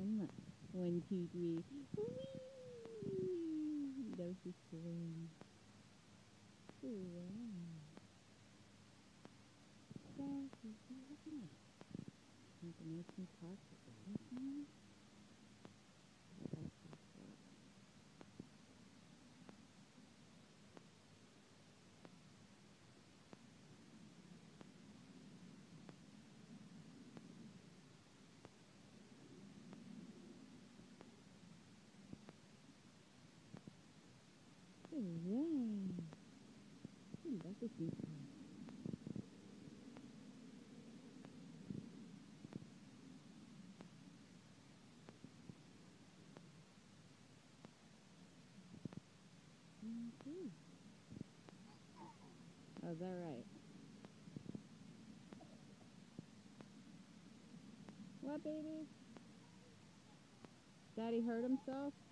come. 1, 2, 3. Whee! That was just boring. Wow. Make a nice and park with everything. Hooray! I love the theme park. Oh, is that right? What, baby? Daddy hurt himself?